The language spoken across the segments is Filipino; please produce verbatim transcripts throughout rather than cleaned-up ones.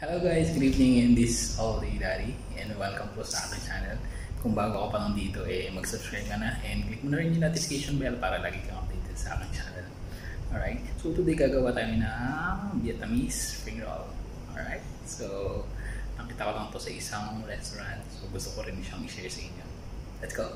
Hello guys, good evening, and this is All Day Daddy and welcome po sa aking channel. Kung bago ka pa lang dito, eh, mag-subscribe ka na and click mo na rin yung notification bell para lagi kang updated sa aking channel. Alright, so today gagawa tayo ng Vietnamese spring roll. Alright, so nakita ko lang to sa isang restaurant, so gusto ko rin siyang i-share sa inyo. Let's go!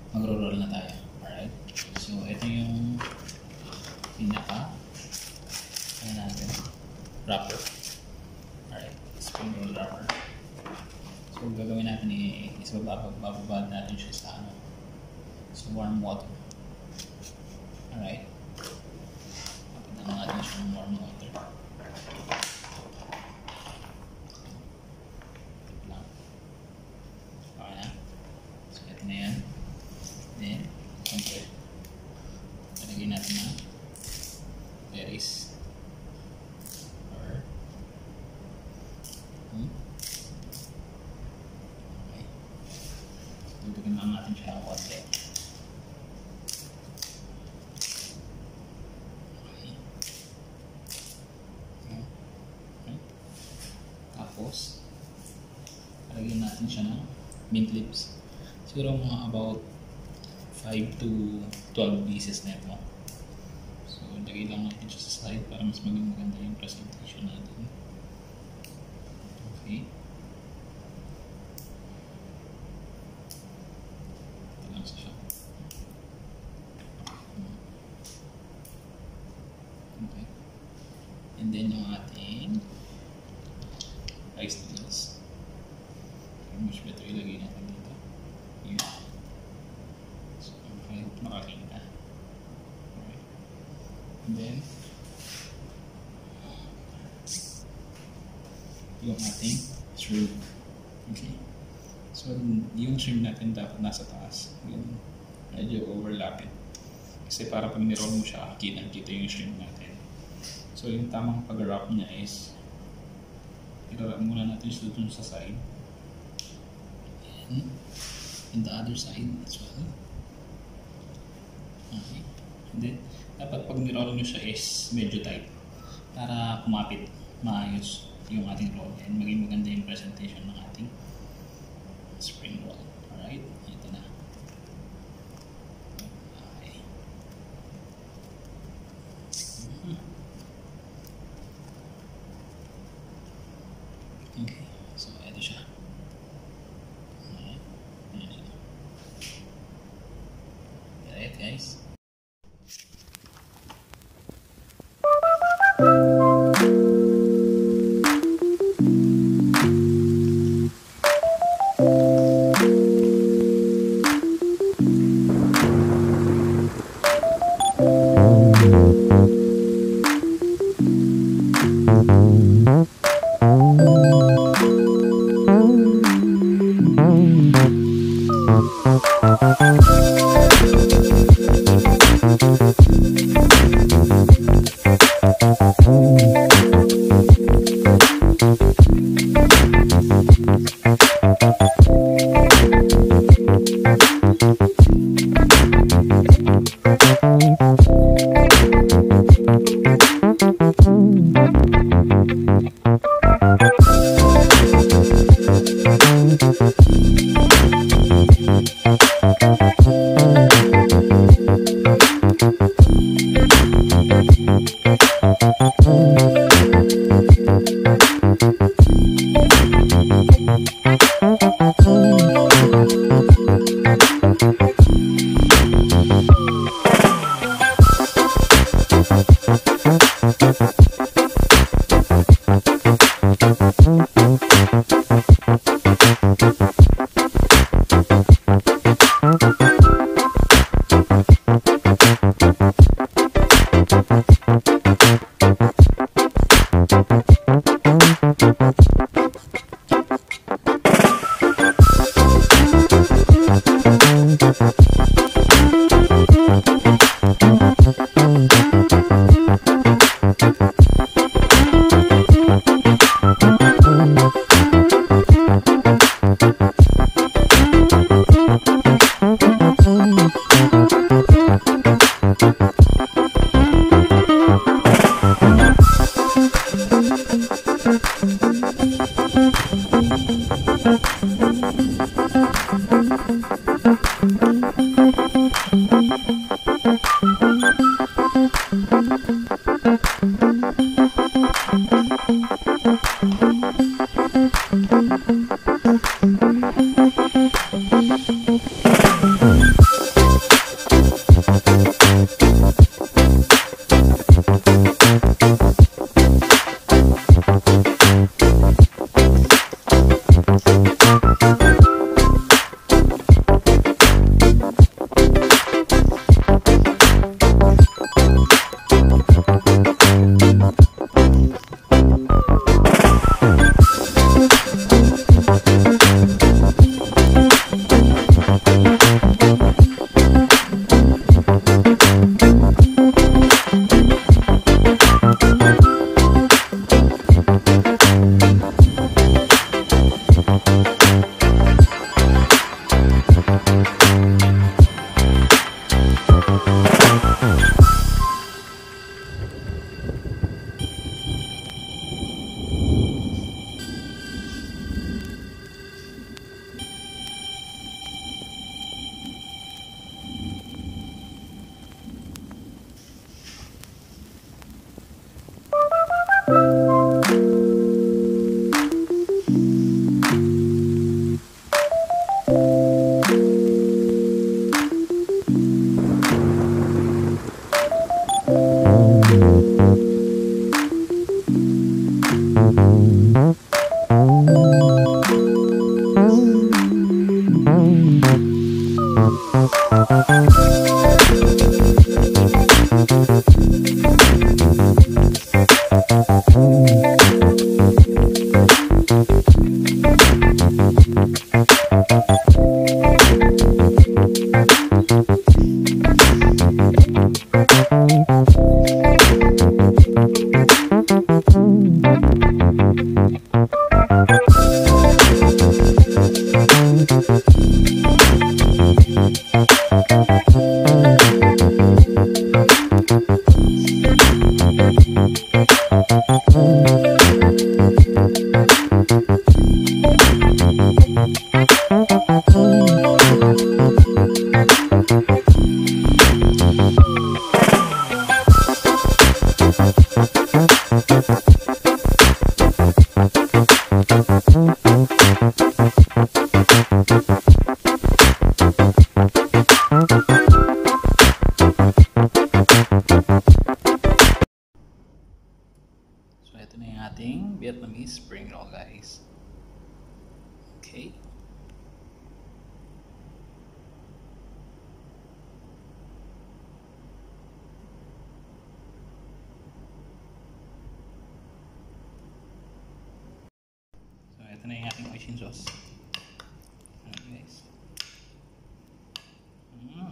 magro-roll na tayo. Alright? So, ito yung pinaka ano natin, wrapper. Alright, spring roll wrapper. So, gagawin natin is bababad natin siya sa ano, sa warm water. Alright? Papagdan natin siya ng warm water. Okay na. So, ito na yan. Then, siyempre, talagyan natin na berries. Or, hmm? Okay. Dugtugin lang natin siya ang konti. Okay. Okay. Tapos, talagyan natin siya ng mint leaves. Siguro mga about five to twelve pieces na ito. So, lagay lang natin siya sa slide para mas maging maganda yung presentation natin. Okay. Ito lang siya. Okay. And then yung ating rice noodles. Much better ilagay natin dito. Yun. So, I hope nakakita. Alright. And then, yung ating shrimp. Okay. So, yung shrimp natin dapat nasa taas. Yung medyo overlapping. Kasi para pag niroll mo siya, kitang-kita yung shrimp natin. So, yung tamang pag-wrap niya is i-wrap muna natin siya dun sa side. In the other side as well. Okay. And then, dapat pag niroll nyo siya is medyo tight para kumapit maayos yung ating roll and maging maganda yung presentation ng ating spring roll. Alright? Ito na. Okay. Okay. So, ito siya. Alright guys. Mm-hmm. So, ito na yung ating Vietnamese spring roll, guys. Okay. So, ito na yung ating hoisin sauce. Okay, guys. Mm.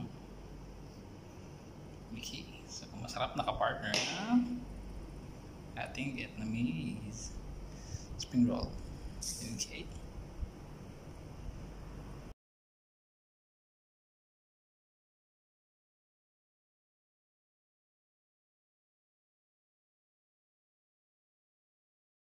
Okay. So, masarap na ka-partner na ating Vietnamese spring roll. Okay.